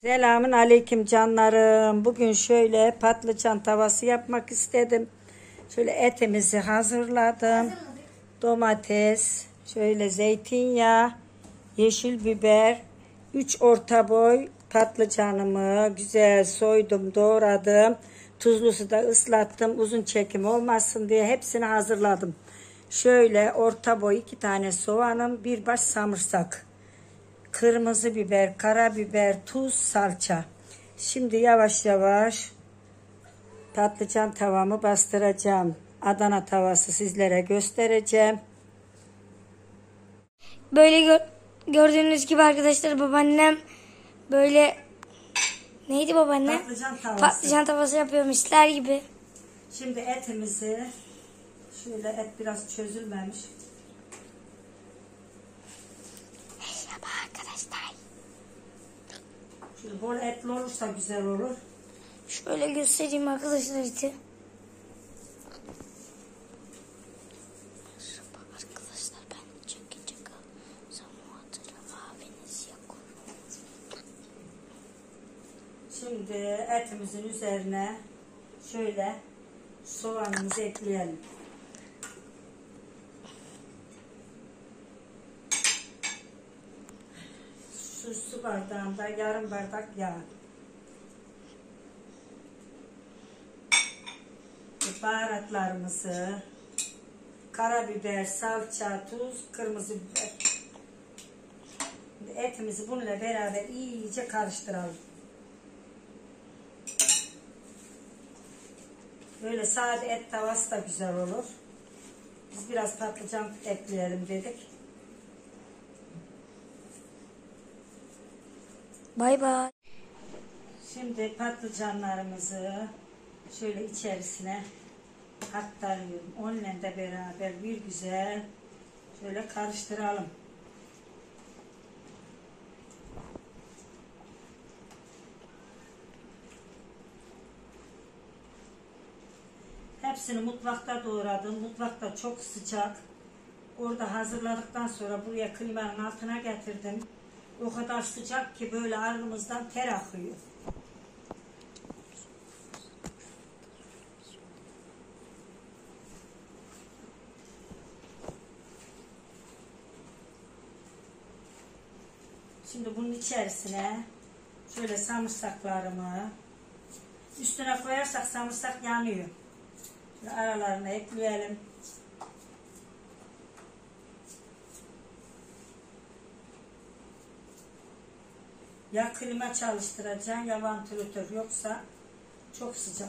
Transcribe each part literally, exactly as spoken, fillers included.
Selamun aleyküm canlarım. Bugün şöyle patlıcan tavası yapmak istedim. Şöyle etimizi hazırladım. Domates, şöyle zeytinyağı, yeşil biber, üç orta boy patlıcanımı güzel soydum, doğradım. Tuzlusu da ıslattım. Uzun çekim olmasın diye hepsini hazırladım. Şöyle orta boy iki tane soğanım, bir baş samırsak. Kırmızı biber, karabiber, tuz, salça. Şimdi yavaş yavaş patlıcan tavamı bastıracağım. Adana tavası sizlere göstereceğim. Böyle gör, gördüğünüz gibi arkadaşlar babaannem böyle neydi babaannem? Patlıcan tavası. Patlıcan tavası yapıyor misler gibi. Şimdi etimizi şöyle et biraz çözülmemiş. Merhaba arkadaşlar. Şöyle bol etli olursa güzel olur. Şöyle göstereyim arkadaşlar eti. Merhaba arkadaşlar, ben çekecek Samuat'la abiniz yok. Şimdi etimizin üzerine şöyle soğanımızı ekleyelim. Şu su bardağında yarım bardak yağ. Baharatlarımızı, karabiber, salça, tuz, kırmızı biber. Etimizi bununla beraber iyice karıştıralım. Böyle sade et tavası da güzel olur. Biz biraz patlıcan ekleyelim dedik. Bay bay. Şimdi patlıcanlarımızı şöyle içerisine aktarıyorum. Onunla da beraber bir güzel şöyle karıştıralım. Hepsini mutfakta doğradım. Mutfakta çok sıcak. Orada hazırladıktan sonra buraya klimanın altına getirdim. O kadar sıcak ki böyle alnımızdan ter akıyor. Şimdi bunun içerisine şöyle samırsaklarımı üstüne koyarsak samırsak yanıyor. Şöyle aralarına ekleyelim. Ya klima çalıştıracaksın ya vantilatör, yoksa çok sıcak.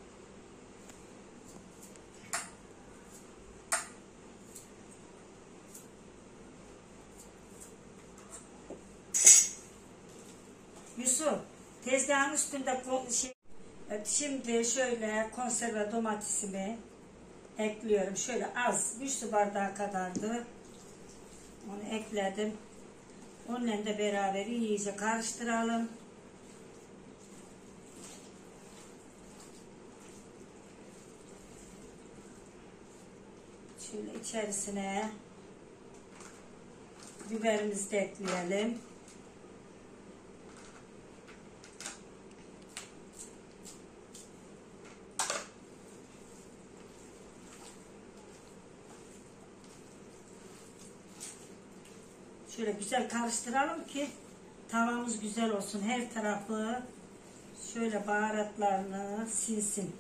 Yusuf, tezgahın üstünde şey. Evet, şimdi şöyle konserve domatesimi ekliyorum. Şöyle az, bir su bardağı kadardı. Onu ekledim. Onunla da beraber iyice karıştıralım. Şöyle içerisine biberimizi de ekleyelim. Şöyle güzel karıştıralım ki tavamız güzel olsun. Her tarafı şöyle baharatlarını sinsin.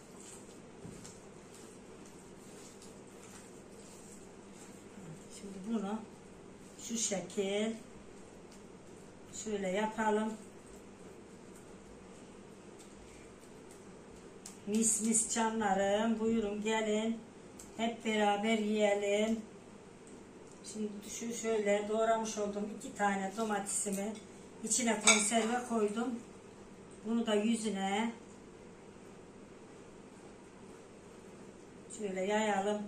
Şimdi bunu şu şekil şöyle yapalım. Mis mis canlarım, buyurun gelin. Hep beraber yiyelim. Şimdi şu şöyle doğramış olduğum iki tane domatesimi içine konserve koydum. Bunu da yüzüne şöyle yayalım.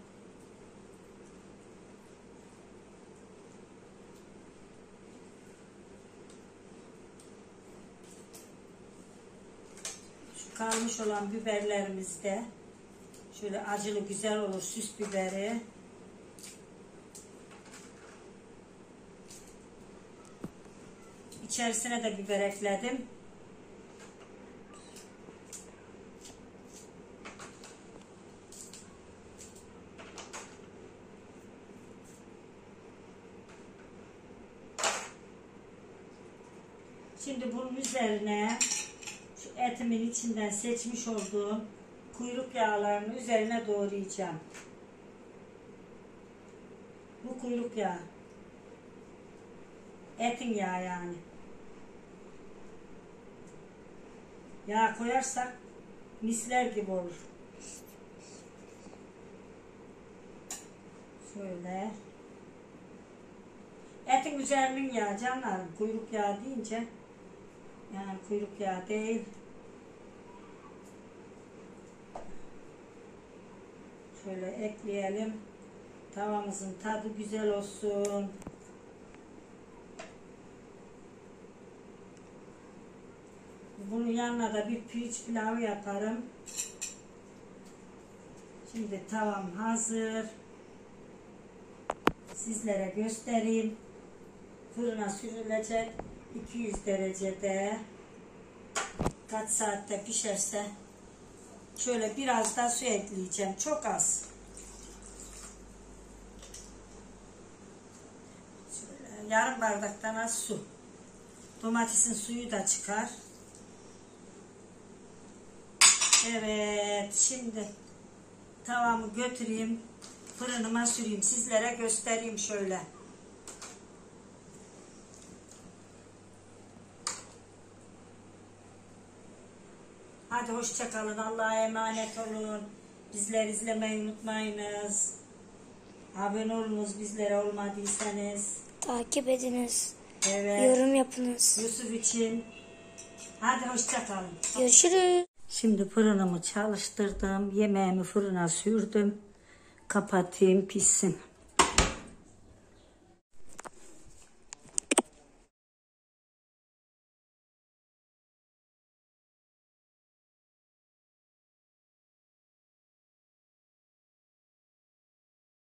Şu kalmış olan biberlerimiz de şöyle acılı güzel olur, süs biberi. içerisine de biber ekledim. Şimdi bunun üzerine şu etimin içinden seçmiş olduğum kuyruk yağlarını üzerine doğrayacağım. Bu kuyruk yağı. Etin yağı yani. Yağ koyarsak misler gibi olur. Şöyle. Etin üzerinin yağı canlarım. Kuyruk yağı deyince yani kuyruk yağı değil. Şöyle ekleyelim. Tavamızın tadı güzel olsun. Bunun yanına da bir pirinç pilavı yaparım. Şimdi tavam hazır. Sizlere göstereyim. Fırına sürülecek. iki yüz derecede. Kaç saatte pişerse. Şöyle biraz da su ekleyeceğim. Çok az. Şöyle yarım bardaktan az su. Domatesin suyu da çıkar. Evet. Şimdi tavamı götüreyim. Fırınıma süreyim. Sizlere göstereyim şöyle. Hadi hoşça kalın. Allah'a emanet olun. Bizleri izlemeyi unutmayınız. Abone olunuz bizlere olmadıysanız. Takip ediniz. Evet. Yorum yapınız. Yusuf için. Hadi hoşça kalın. Görüşürüz. Şimdi fırınımı çalıştırdım. Yemeğimi fırına sürdüm. Kapatayım pişsin.